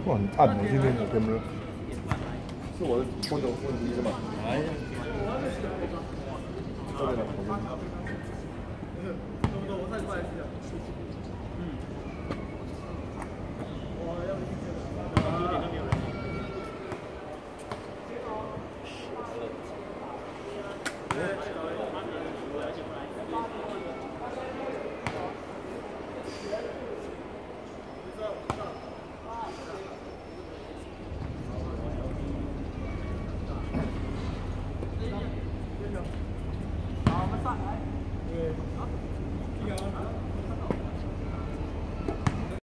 哇，很暗的，今天的天幕。是我的风的问题是吗？哎呀，这边的，我太快了。